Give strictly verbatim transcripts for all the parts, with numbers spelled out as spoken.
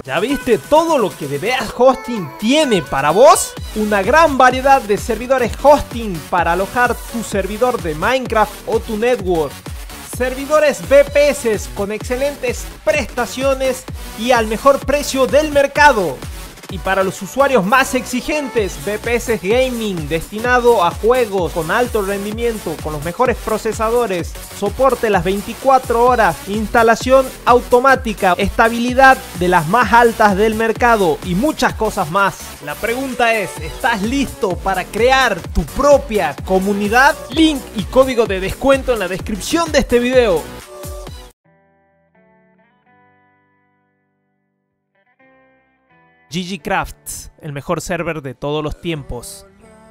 ¿Ya viste todo lo que DBA Hosting tiene para vos? Una gran variedad de servidores hosting para alojar tu servidor de Minecraft o tu network. Servidores V P S con excelentes prestaciones y al mejor precio del mercado. Y para los usuarios más exigentes, V P S Gaming destinado a juegos con alto rendimiento, con los mejores procesadores, soporte las veinticuatro horas, instalación automática, estabilidad de las más altas del mercado y muchas cosas más. La pregunta es, ¿estás listo para crear tu propia comunidad? Link y código de descuento en la descripción de este video. G G Crafts, el mejor server de todos los tiempos.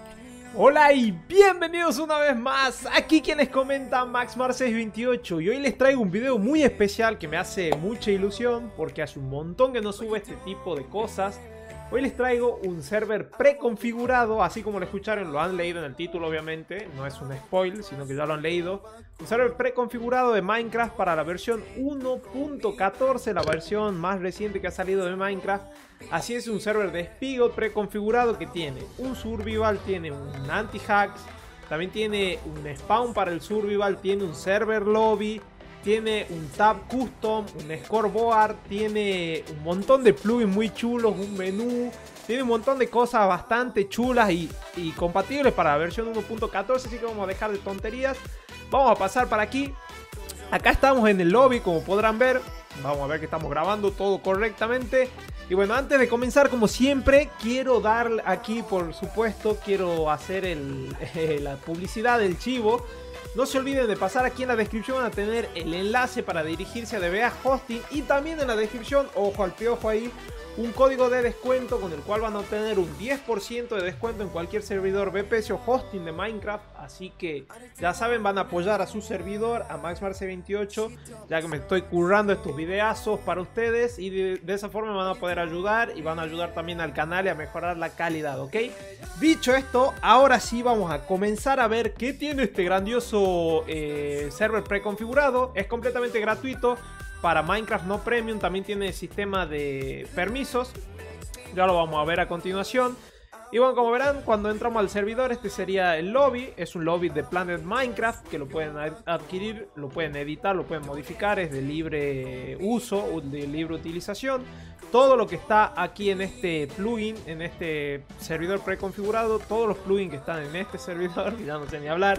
Hola y bienvenidos una vez más. Aquí quienes comentan MaxMar seiscientos veintiocho y hoy les traigo un video muy especial que me hace mucha ilusión porque hace un montón que no subo este tipo de cosas. Hoy les traigo un server preconfigurado, así como lo escucharon, lo han leído en el título obviamente, no es un spoil, sino que ya lo han leído. Un server preconfigurado de Minecraft para la versión uno punto catorce, la versión más reciente que ha salido de Minecraft. Así es, un server de Spigot preconfigurado que tiene un survival, tiene un anti-hacks, también tiene un spawn para el survival, tiene un server lobby, tiene un tab custom, un scoreboard, tiene un montón de plugins muy chulos, un menú, tiene un montón de cosas bastante chulas y, y compatibles para la versión uno punto catorce, así que vamos a dejar de tonterías. Vamos a pasar para aquí. Acá estamos en el lobby, como podrán ver. Vamos a ver que estamos grabando todo correctamente. Y bueno, antes de comenzar, como siempre, quiero dar aquí, por supuesto, quiero hacer el, eh, la publicidad del chivo. No se olviden de pasar aquí en la descripción, van a tener el enlace para dirigirse a DBA Hosting. Y también en la descripción, ojo al piojo ahí, un código de descuento con el cual van a obtener un diez por ciento de descuento en cualquier servidor V P S o hosting de Minecraft. Así que ya saben, van a apoyar a su servidor, a MaxMar seiscientos veintiocho, ya que me estoy currando estos videazos para ustedes. Y de, de esa forma van a poder ayudar y van a ayudar también al canal y a mejorar la calidad, ¿ok? Dicho esto, ahora sí vamos a comenzar a ver qué tiene este grandioso eh, server preconfigurado. Es completamente gratuito. Para Minecraft no Premium también tiene sistema de permisos. Ya lo vamos a ver a continuación. Y bueno, como verán, cuando entramos al servidor, este sería el lobby. Es un lobby de Planet Minecraft que lo pueden adquirir, lo pueden editar, lo pueden modificar. Es de libre uso, de libre utilización. Todo lo que está aquí en este plugin, en este servidor preconfigurado, todos los plugins que están en este servidor, ya no sé ni hablar,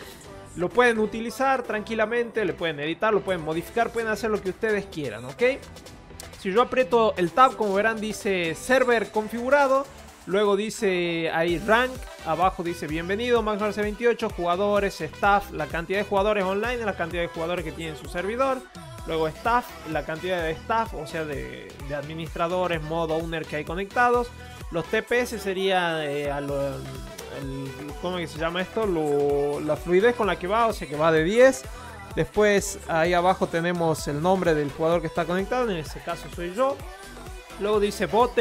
lo pueden utilizar tranquilamente, le pueden editar, lo pueden modificar, pueden hacer lo que ustedes quieran, ¿ok? Si yo aprieto el tab, como verán, dice server configurado. Luego dice ahí rank, abajo dice bienvenido MaxMar seiscientos veintiocho, jugadores, staff, la cantidad de jugadores online, la cantidad de jugadores que tiene su servidor. Luego staff, la cantidad de staff, o sea de, de administradores, mod owner que hay conectados. Los T P S sería eh, a lo, el, ¿cómo que se llama esto? Lo, la fluidez con la que va, o sea que va de diez. Después ahí abajo tenemos el nombre del jugador que está conectado, en este caso soy yo. Luego dice bote.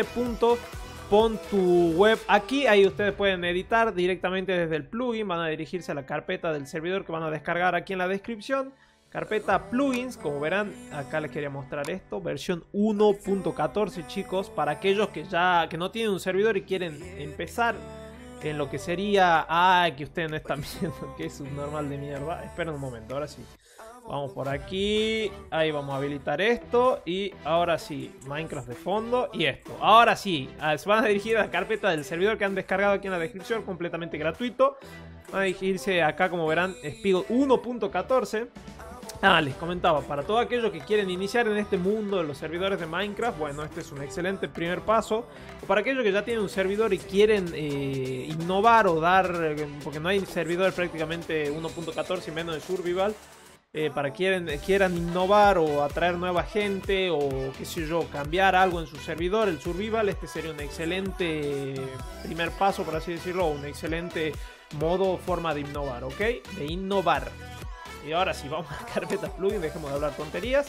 Pon tu web aquí, ahí ustedes pueden editar directamente desde el plugin. Van a dirigirse a la carpeta del servidor que van a descargar aquí en la descripción. Carpeta plugins, como verán, acá les quería mostrar esto, versión uno punto catorce, chicos, para aquellos que ya que no tienen un servidor y quieren empezar en lo que sería, ah, que ustedes no están viendo, que es un normal de mierda. Esperen un momento, ahora sí. Vamos por aquí, ahí vamos a habilitar esto y ahora sí, Minecraft de fondo y esto. Ahora sí, se van a dirigir a la carpeta del servidor que han descargado aquí en la descripción, completamente gratuito. Van a dirigirse acá, como verán, Spigot uno punto catorce. Ah, les comentaba, para todos aquellos que quieren iniciar en este mundo de los servidores de Minecraft, bueno, este es un excelente primer paso. O para aquellos que ya tienen un servidor y quieren eh, innovar o dar, porque no hay servidores prácticamente uno punto catorce y menos de survival. Eh, para quieran, quieran innovar o atraer nueva gente o qué sé yo, cambiar algo en su servidor, el survival, este sería un excelente primer paso, por así decirlo, un excelente modo, forma de innovar, ¿ok? De innovar. Y ahora sí, vamos a la carpeta plugin, dejemos de hablar tonterías.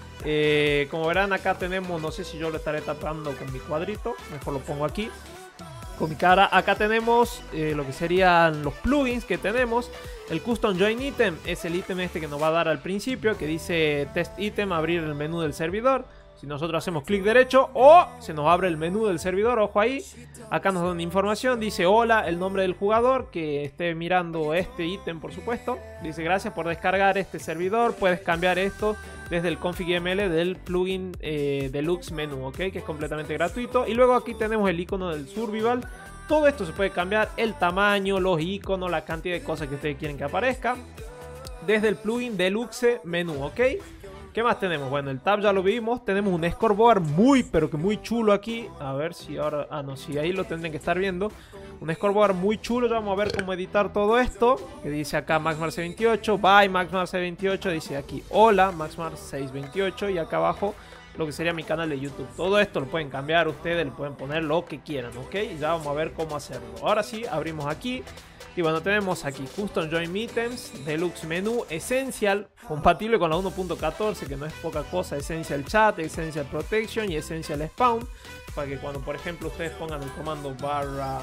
Eh, como verán, acá tenemos, no sé si yo lo estaré tapando con mi cuadrito, mejor lo pongo aquí. Con mi cara, acá tenemos eh, lo que serían los plugins que tenemos. El Custom Join Item es el ítem este que nos va a dar al principio, que dice Test Item, abrir el menú del servidor. Si nosotros hacemos clic derecho o se nos abre el menú del servidor, ojo ahí. Acá nos dan información, dice hola, el nombre del jugador que esté mirando este ítem, por supuesto. Dice gracias por descargar este servidor, puedes cambiar esto desde el config M L del plugin eh, Deluxe Menú, ¿ok? Que es completamente gratuito. Y luego aquí tenemos el icono del Survival. Todo esto se puede cambiar, el tamaño, los iconos, la cantidad de cosas que ustedes quieren que aparezca desde el plugin Deluxe Menú, ¿ok? ¿Qué más tenemos? Bueno, el tab ya lo vimos. Tenemos un scoreboard muy, pero que muy chulo aquí. A ver si ahora... Ah, no, sí, ahí lo tendrán que estar viendo. Un scoreboard muy chulo. Ya vamos a ver cómo editar todo esto. Que dice acá MaxMar veintiocho. Bye MaxMar veintiocho. Dice aquí hola MaxMar seiscientos veintiocho. Y acá abajo lo que sería mi canal de YouTube. Todo esto lo pueden cambiar ustedes. Le pueden poner lo que quieran, ¿ok? Y ya vamos a ver cómo hacerlo. Ahora sí, abrimos aquí. Y bueno, tenemos aquí Custom Join Items, Deluxe Menú, Essential, compatible con la uno punto catorce, que no es poca cosa, Essential Chat, Essential Protection y Essential Spawn, para que cuando por ejemplo ustedes pongan el comando barra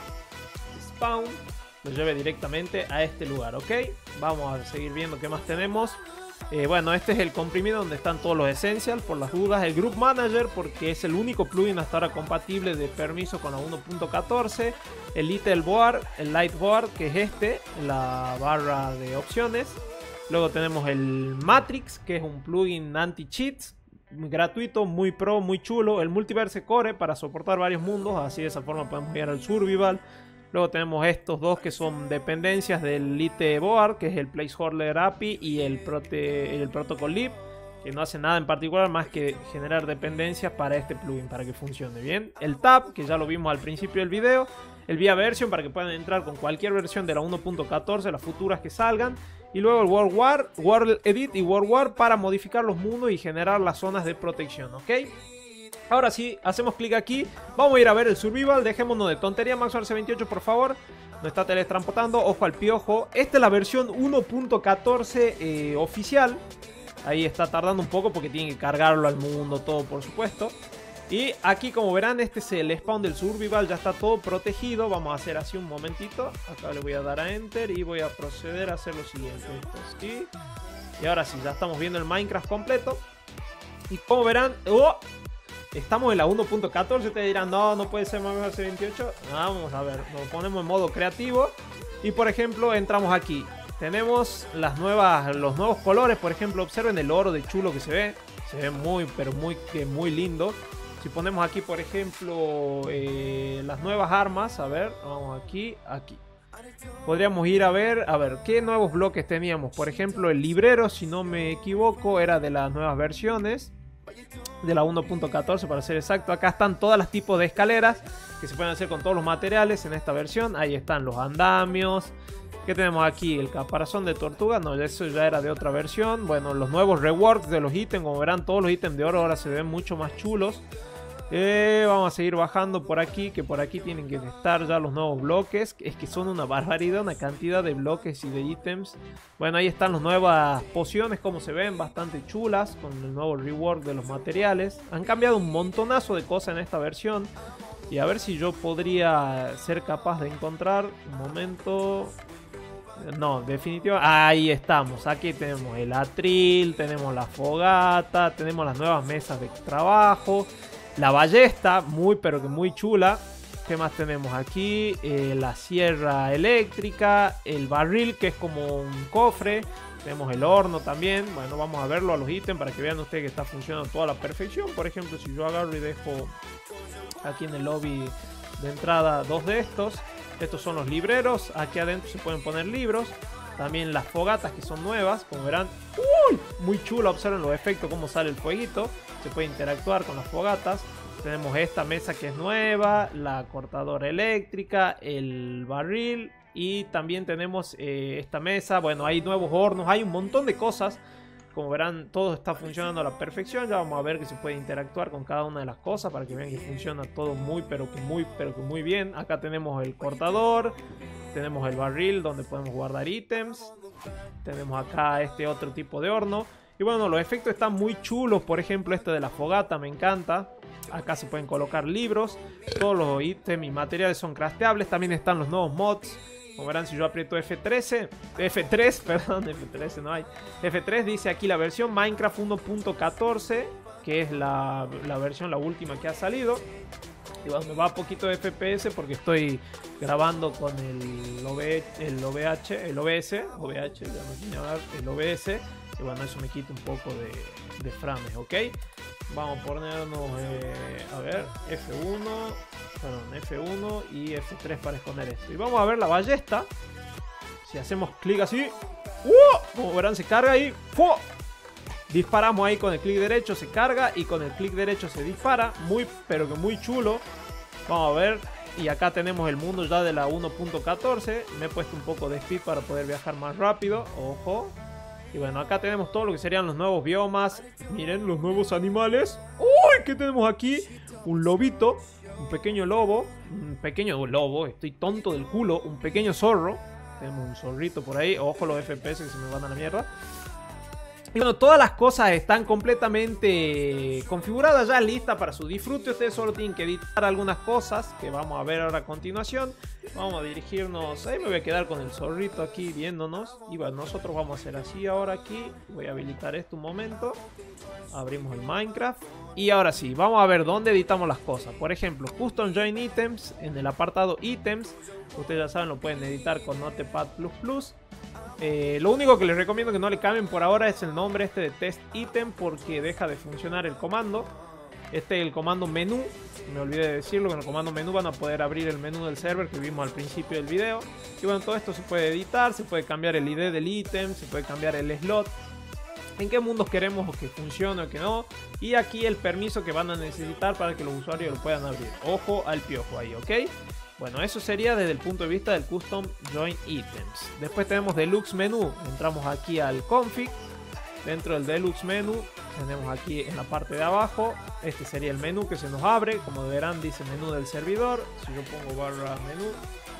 spawn, lo lleve directamente a este lugar, ¿ok? Vamos a seguir viendo qué más tenemos. Eh, bueno, este es el comprimido donde están todos los Essentials, por las dudas. El Group Manager, porque es el único plugin hasta ahora compatible de permiso con la uno punto catorce. El Little Board, el Light Board, que es este, la barra de opciones. Luego tenemos el Matrix, que es un plugin anti-cheats, gratuito, muy pro, muy chulo. El Multiverse Core, para soportar varios mundos, así de esa forma podemos llegar al Survival. Luego tenemos estos dos que son dependencias del Lite Board, que es el Placeholder A P I y el, Prote el Protocol Lib, que no hace nada en particular más que generar dependencias para este plugin, para que funcione bien. El Tab, que ya lo vimos al principio del video. El Via Version, para que puedan entrar con cualquier versión de la uno punto catorce, las futuras que salgan. Y luego el World War, World Edit y World War para modificar los mundos y generar las zonas de protección, ¿ok? Ahora sí, hacemos clic aquí. Vamos a ir a ver el Survival. Dejémonos de tontería. MaxMar veintiocho, por favor. No está teletransportando. Ojo al piojo. Esta es la versión uno punto catorce eh, oficial. Ahí está tardando un poco porque tiene que cargarlo al mundo todo, por supuesto. Y aquí, como verán, este es el spawn del Survival. Ya está todo protegido. Vamos a hacer así un momentito. Acá le voy a dar a Enter y voy a proceder a hacer lo siguiente. Esto así. Y ahora sí, ya estamos viendo el Minecraft completo. Y como verán... ¡Oh! Estamos en la uno punto catorce, ustedes dirán, no, no puede ser MaxMar veintiocho. Vamos a ver, nos ponemos en modo creativo. Y por ejemplo, entramos aquí. Tenemos las nuevas, los nuevos colores, por ejemplo, observen el oro de chulo que se ve. Se ve muy, pero muy, muy lindo. Si ponemos aquí, por ejemplo, eh, las nuevas armas, a ver, vamos aquí, aquí. Podríamos ir a ver, a ver, qué nuevos bloques teníamos. Por ejemplo, el librero, si no me equivoco, era de las nuevas versiones. De la uno punto catorce para ser exacto. Acá están todas las tipos de escaleras que se pueden hacer con todos los materiales en esta versión. Ahí están los andamios. ¿Qué tenemos aquí? El caparazón de tortuga. No, eso ya era de otra versión. Bueno, los nuevos reworks de los ítems. Como verán, todos los ítems de oro ahora se ven mucho más chulos. Eh, vamos a seguir bajando por aquí, que por aquí tienen que estar ya los nuevos bloques. Es que son una barbaridad, una cantidad de bloques y de ítems. Bueno, ahí están las nuevas pociones, como se ven, bastante chulas, con el nuevo rework de los materiales. Han cambiado un montonazo de cosas en esta versión. Y a ver si yo podría ser capaz de encontrar, un momento... No, definitivamente, ahí estamos. Aquí tenemos el atril, tenemos la fogata, tenemos las nuevas mesas de trabajo. La ballesta, muy pero que muy chula. ¿Qué más tenemos aquí? Eh, la sierra eléctrica, el barril que es como un cofre. Tenemos el horno también. Bueno, vamos a verlo a los ítems para que vean ustedes que está funcionando toda la perfección. Por ejemplo, si yo agarro y dejo aquí en el lobby de entrada dos de estos. Estos son los libreros. Aquí adentro se pueden poner libros. También las fogatas que son nuevas, como verán. ¡Uy! Muy chulo, observen los efectos, cómo sale el fueguito. Se puede interactuar con las fogatas. Tenemos esta mesa que es nueva, la cortadora eléctrica, el barril. Y también tenemos eh, esta mesa. Bueno, hay nuevos hornos, hay un montón de cosas. Como verán, todo está funcionando a la perfección. Ya vamos a ver que se puede interactuar con cada una de las cosas para que vean que funciona todo muy, pero que muy, pero que muy bien. Acá tenemos el cortador. Tenemos el barril donde podemos guardar ítems. Tenemos acá este otro tipo de horno. Y bueno, los efectos están muy chulos. Por ejemplo, este de la fogata me encanta. Acá se pueden colocar libros. Todos los ítems y materiales son crafteables. También están los nuevos mods. Como verán, si yo aprieto F trece, F tres, perdón, F trece no hay. F tres dice aquí la versión Minecraft uno punto catorce. que es la, la versión, la última que ha salido. Y bueno, me va a poquito de F P S porque estoy grabando con el, O B, el O V H, el O B S, O V H, ya no tiene nada, el O B S. Y bueno, eso me quita un poco de, de frames, ¿ok? Vamos a ponernos, eh, a ver, F uno, perdón, F uno y F tres para esconder esto. Y vamos a ver la ballesta. Si hacemos clic así, ¡uh! Como verán, se carga y ¡fu! Disparamos ahí con el clic derecho, se carga y con el clic derecho se dispara. Muy, pero que muy chulo. Vamos a ver. Y acá tenemos el mundo ya de la uno punto catorce. Me he puesto un poco de speed para poder viajar más rápido. Ojo. Y bueno, acá tenemos todo lo que serían los nuevos biomas. Miren, los nuevos animales. ¡Uy! ¿Qué tenemos aquí? Un lobito. Un pequeño lobo. Un pequeño lobo. Estoy tonto del culo. Un pequeño zorro. Tenemos un zorrito por ahí. Ojo los F P S que se me van a la mierda. Y bueno, todas las cosas están completamente configuradas ya, listas para su disfrute. Ustedes solo tienen que editar algunas cosas que vamos a ver ahora a continuación. Vamos a dirigirnos, ahí me voy a quedar con el zorrito aquí viéndonos. Y bueno, nosotros vamos a hacer así ahora aquí. Voy a habilitar esto un momento. Abrimos el Minecraft. Y ahora sí, vamos a ver dónde editamos las cosas. Por ejemplo, Custom Join Items, en el apartado Items. Ustedes ya saben, lo pueden editar con Notepad plus plus. Eh, lo único que les recomiendo que no le cambien por ahora es el nombre este de test item, porque deja de funcionar el comando. Este es el comando menú, me olvidé de decirlo, con el comando menú van a poder abrir el menú del server que vimos al principio del video. Y bueno, todo esto se puede editar, se puede cambiar el I D del ítem, se puede cambiar el slot, en qué mundos queremos que funcione o que no. Y aquí el permiso que van a necesitar para que los usuarios lo puedan abrir. Ojo al piojo ahí, ¿ok? Bueno, eso sería desde el punto de vista del Custom Join Items. Después tenemos Deluxe Menú. Entramos aquí al Config. Dentro del Deluxe Menú tenemos aquí en la parte de abajo. Este sería el menú que se nos abre. Como verán, dice menú del servidor. Si yo pongo barra menú.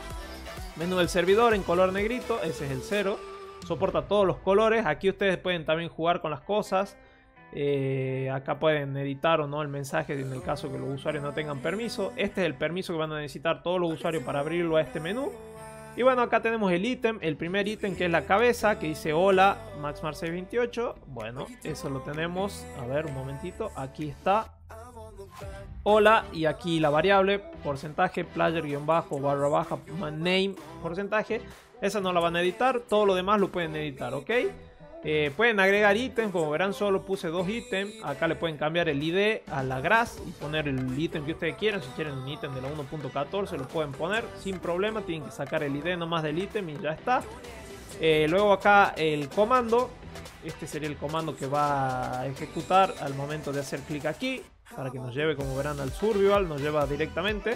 Menú del servidor en color negrito. Ese es el cero. Soporta todos los colores. Aquí ustedes pueden también jugar con las cosas. Eh, acá pueden editar o no el mensaje en el caso que los usuarios no tengan permiso. Este es el permiso que van a necesitar todos los usuarios para abrirlo a este menú. Y bueno, acá tenemos el ítem, el primer ítem que es la cabeza, que dice hola Maxmar seiscientos veintiocho. Bueno, eso lo tenemos. A ver, un momentito, aquí está hola, y aquí la variable porcentaje player guión bajo barra baja name porcentaje. Esa no la van a editar, todo lo demás lo pueden editar, ¿ok? Eh, pueden agregar ítems, como verán solo puse dos ítems. Acá le pueden cambiar el I D a la grass y poner el ítem que ustedes quieran. Si quieren un ítem de la uno punto catorce lo pueden poner sin problema. Tienen que sacar el I D nomás del ítem y ya está. eh, Luego acá el comando. Este sería el comando que va a ejecutar al momento de hacer clic aquí, para que nos lleve, como verán, al survival. Nos lleva directamente.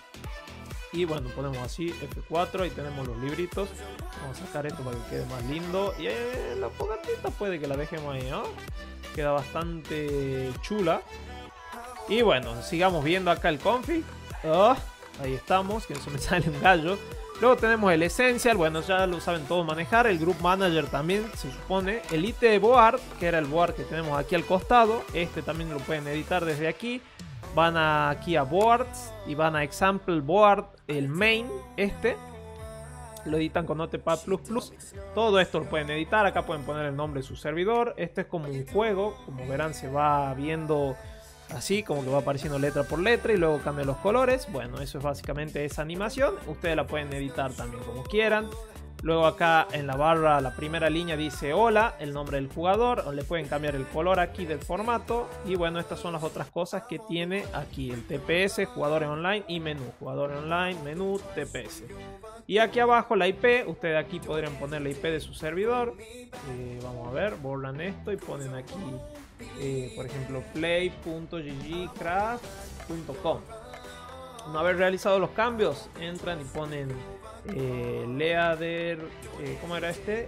Y bueno, ponemos así F cuatro, ahí tenemos los libritos. Vamos a sacar esto para que quede más lindo. Y eh, la fogatita puede que la dejemos ahí, ¿no? Queda bastante chula. Y bueno, sigamos viendo acá el config. Oh, ahí estamos, que eso me sale un gallo. Luego tenemos el Essential, bueno, ya lo saben todos manejar. El Group Manager también, se supone. El I T Board, que era el board que tenemos aquí al costado. Este también lo pueden editar desde aquí. Van a, aquí a Boards y van a Example Board, el main, este. Lo editan con Notepad plus plus. Todo esto lo pueden editar. Acá pueden poner el nombre de su servidor. Este es como un juego. Como verán, se va viendo así, como que va apareciendo letra por letra y luego cambian los colores. Bueno, eso es básicamente esa animación. Ustedes la pueden editar también como quieran. Luego acá en la barra, la primera línea dice hola, el nombre del jugador. Le pueden cambiar el color aquí del formato. Y bueno, estas son las otras cosas que tiene aquí. El T P S, jugadores online y menú. Jugadores online, menú, T P S. Y aquí abajo la I P. Ustedes aquí podrían poner la I P de su servidor. Eh, vamos a ver, borran esto y ponen aquí, eh, por ejemplo, play punto g g craft punto com. Una vez realizados los cambios, entran y ponen eh, Leader, eh, ¿cómo era este?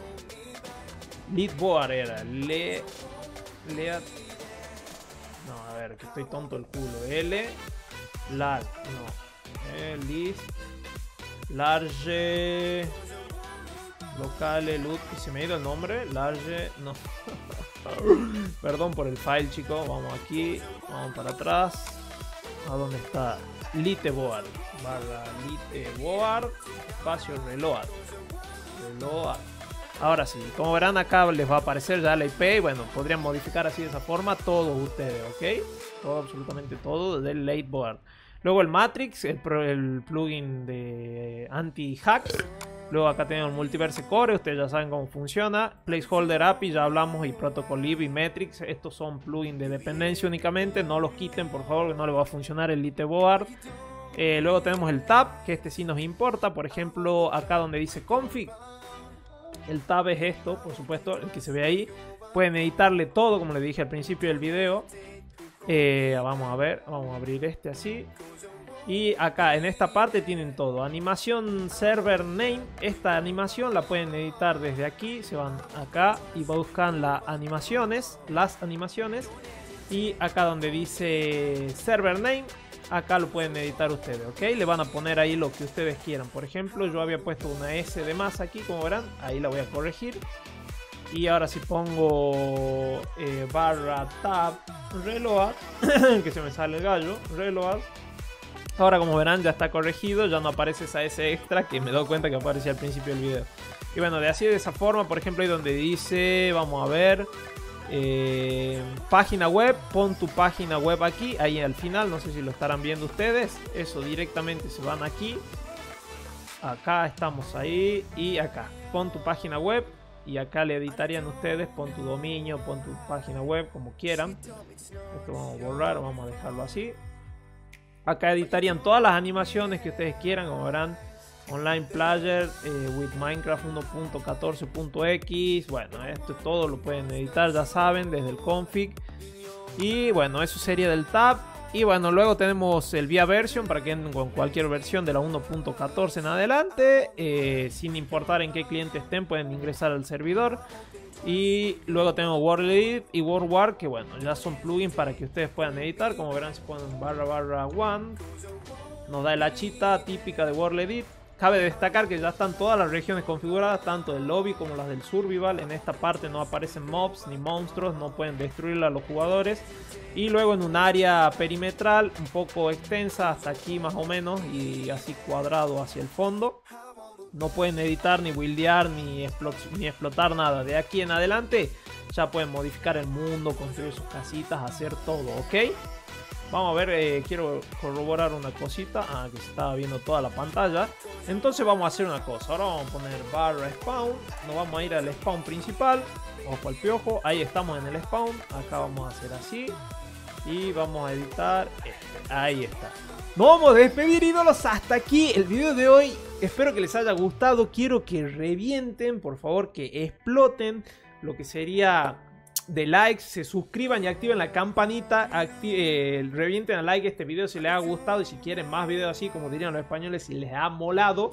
Leadboard era, Le, Lead, no, a ver, que estoy tonto el culo, L, Lag, no, eh, List, Large, Locale, Loot, y se me ha ido el nombre, Large, no, perdón por el file, chicos, vamos aquí, vamos para atrás, ¿a dónde está? Liteboard, barra Liteboard, espacio reload, reload, Ahora sí, como verán acá les va a aparecer ya la I P y bueno, podrían modificar así de esa forma todos ustedes, ¿ok? Todo, absolutamente todo del Lateboard. Luego el Matrix, el, pro, el plugin de anti-hacks. Luego acá tenemos el Multiverse Core, ustedes ya saben cómo funciona. Placeholder A P I, ya hablamos, y Protocol Lib y Metrics. Estos son plugins de dependencia únicamente, no los quiten por favor, que no les va a funcionar el Lateboard. Eh, luego tenemos el Tab, que este sí nos importa. Por ejemplo, acá donde dice Config, el Tab es esto, por supuesto, el que se ve ahí. Pueden editarle todo, como les dije al principio del video. Eh, vamos a ver, vamos a abrir este así. Y acá en esta parte tienen todo. Animación Server Name. Esta animación la pueden editar desde aquí. Se van acá y buscan las animaciones. Las animaciones. Y acá donde dice Server Name, acá lo pueden editar ustedes, ¿ok? Le van a poner ahí lo que ustedes quieran. Por ejemplo, yo había puesto una S de más aquí, como verán. Ahí la voy a corregir. Y ahora si pongo eh, barra tab reload, que se me sale el gallo, reload. Ahora como verán ya está corregido, ya no aparece esa S extra que me doy cuenta que aparecía al principio del video. Y bueno, de así de esa forma, por ejemplo, ahí donde dice, vamos a ver, eh, página web, pon tu página web aquí, ahí al final, no sé si lo estarán viendo ustedes. Eso directamente se van aquí. Acá estamos ahí y acá, pon tu página web. Y acá le editarían ustedes, pon tu dominio, pon tu página web, como quieran. Esto vamos a borrar, vamos a dejarlo así. Acá editarían todas las animaciones que ustedes quieran, como verán. Online Player eh, with Minecraft uno punto catorce punto equis. Bueno, esto todo lo pueden editar, ya saben, desde el config. Y bueno, eso sería del tab. Y bueno, luego tenemos el via version para que entren con cualquier versión de la uno punto catorce en adelante. Eh, sin importar en qué cliente estén, pueden ingresar al servidor. Y luego tenemos World Edit y WordWar, que bueno, ya son plugins para que ustedes puedan editar. Como verán, se ponen barra barra one. Nos da el hachita típica de World Edit. Cabe destacar que ya están todas las regiones configuradas, tanto del lobby como las del survival. En esta parte no aparecen mobs ni monstruos, no pueden destruirla a los jugadores. Y luego en un área perimetral un poco extensa, hasta aquí más o menos, y así cuadrado hacia el fondo. No pueden editar, ni buildear, ni, explo ni explotar nada. De aquí en adelante ya pueden modificar el mundo, construir sus casitas, hacer todo, ¿ok? Vamos a ver, eh, quiero corroborar una cosita. Ah, que se estaba viendo toda la pantalla. Entonces vamos a hacer una cosa. Ahora vamos a poner barra spawn. Nos vamos a ir al spawn principal. Ojo al piojo. Ahí estamos en el spawn. Acá vamos a hacer así. Y vamos a editar este. Ahí está. Nos vamos a despedir, ídolos. Hasta aquí el video de hoy. Espero que les haya gustado. Quiero que revienten, por favor, que exploten lo que sería de likes, se suscriban y activen la campanita, eh, revienten a like este video si les ha gustado, y si quieren más videos así, como dirían los españoles, si les ha molado.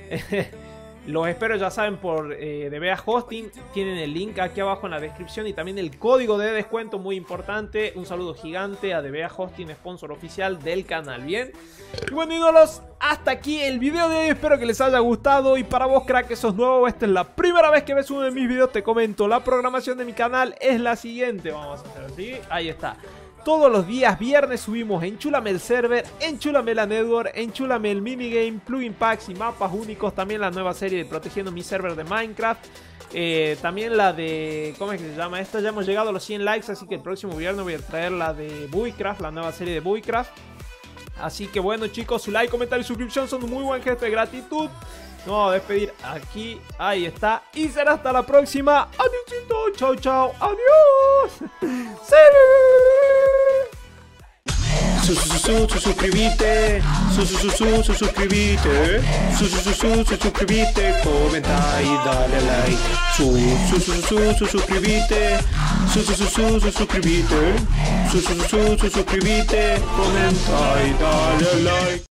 Los espero, ya saben, por eh, D B A Hosting. Tienen el link aquí abajo en la descripción y también el código de descuento, muy importante. Un saludo gigante a D B A Hosting, sponsor oficial del canal. Bien, y bueno, ídolos, hasta aquí el video de hoy. Espero que les haya gustado. Y para vos, crack, que sos nuevo, esta es la primera vez que ves uno de mis videos, te comento, la programación de mi canal es la siguiente. Vamos a hacer así, ahí está. Todos los días viernes subimos Enchúlame el server, Enchúlame la network, Enchúlame el minigame, plugin packs y mapas únicos. También la nueva serie de Protegiendo mi server de Minecraft. Eh, también la de, ¿cómo es que se llama esta? Ya hemos llegado a los cien likes, así que el próximo viernes voy a traer la de Buicraft, la nueva serie de Buicraft. Así que bueno, chicos, su like, comentario y suscripción son un muy buen gesto de gratitud. Nos vamos a despedir aquí, ahí está. Y será hasta la próxima. Adiósito, chao, chao, adiós. Su, su, su, su, su, suscribite, su, su, su, su, su, suscribite, su, su, su, su, su, suscribite, comenta y dale like, su, su, su, su, su, suscribite, su, su, su, su, su, suscribite, su, su, su, su, suscribite, comenta y dale like.